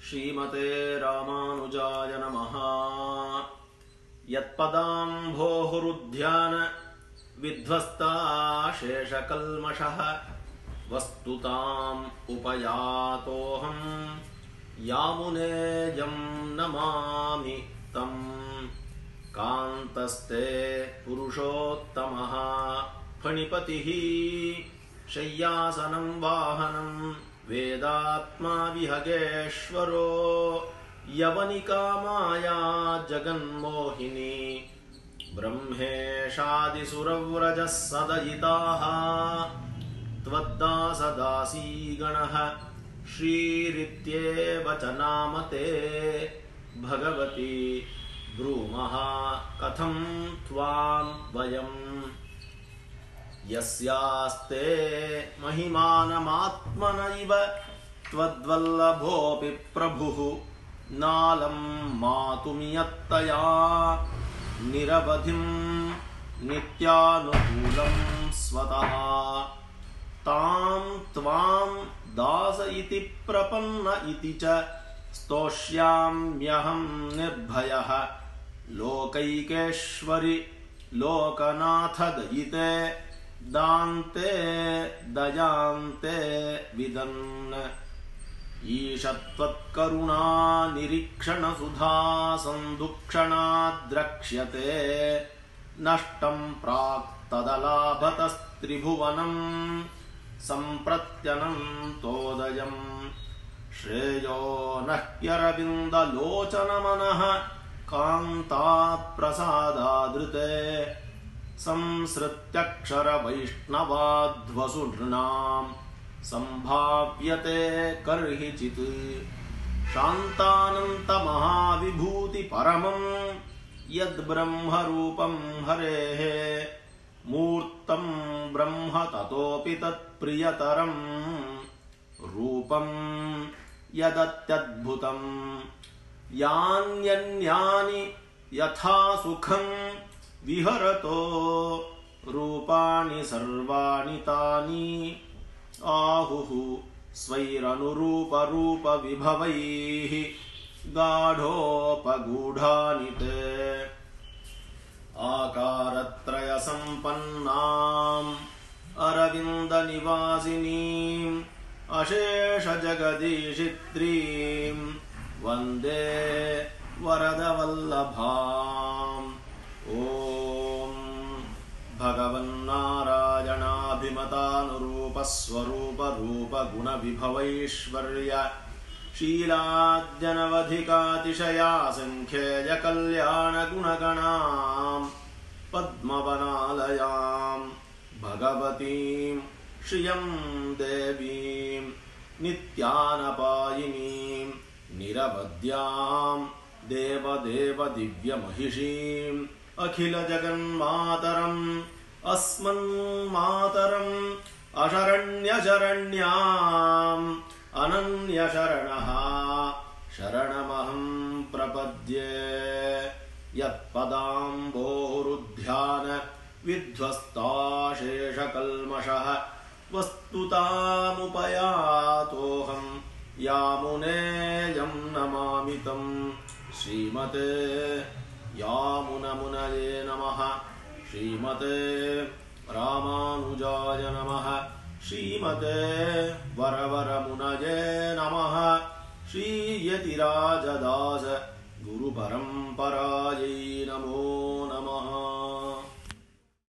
श्रीमते रामानुजाय नमः। यत्पदाम्भोरुध्यान विध्वस्ता शेषकल्मषः वस्तुताम् उपयातोऽहं यामुनेयं नमामि तम्। कान्तस्ते पुरुषोत्तमः फणिपतिः शय्यासनं वाहनं वेदात्मा विहगेश्वरो यवनिका माया जगन्मोहिनी ब्रह्मेशादिसुरव्रजः सदयिताः त्वद्दासदासीगणः श्रीरित्येव च नामते भगवती ब्रूमः कथं त्वां वयम्। यस्यास्ते महिमानमात्मन इव त्वद्वल्लभोऽपि प्रभुः नालं मातुमियत्तया निरवधिं नित्यानुकूलं स्वतः। तां त्वां दास इति प्रपन्न इति च स्तोष्याम्यहं निर्भयः। लोकैकेश्वरि लोकनाथ दयिते दान्ते दयान्ते विदन्। ईशत्वत्करुणा निरीक्षणसुधा सन्दुक्षणाद्रक्ष्यते नष्टं प्राक्तदलाभतस्त्रिभुवनं सम्प्रत्यनन्तोदयम्। श्रेयो नह्यरविन्दलोचनमनः कान्ताप्रसादादृते संसृत्यक्षरवैष्णवाध्वसु नृणां सम्भाव्यते कर्हिचित्। शान्तानन्तमहाविभूतिपरमं यद्ब्रह्मरूपं हरेः मूर्तं ब्रह्म ततोऽपि तत्प्रियतरं रूपं यदत्यद्भुतं। यान्यन्यानि यथा सुखं विहरतो रूपाणि सर्वाणि तानि आहुः स्वैरनुरूपरूपविभवैः गाढोपगूढानि ते। आकारत्रयसम्पन्नाम् अरविन्दनिवासिनीम् अशेषजगदीशित्रीं वन्दे वरदवल्लभाम्। ॐ भगवन्नारायणाभिमतानुरूपस्वरूपरूपगुणविभवैश्वर्य शीलाद्यनवधिकातिशयासङ्ख्येयकल्याणगुणगणां पद्मवनालयां भगवतीं श्रियं देवीं नित्यानपायिनीं निरवध्यां देवदेवदिव्यमहिषीम् अखिलजगन्मातरम् अस्मन्मातरम् अशरण्यशरण्याम् अनन्यशरणः शरणमहं प्रपद्ये। यत्पदाम्भोरुध्यान विध्वस्ताशेषकल्मषः वस्तुतामुपयातोऽहं यामुनेयं नमामि तम्। श्रीमते यामुनमुनये नमः। श्रीमते रामानुजाय नमः। श्रीमते वरवरमुनये नमः। श्रीयतिराजदास गुरुपरम्परायै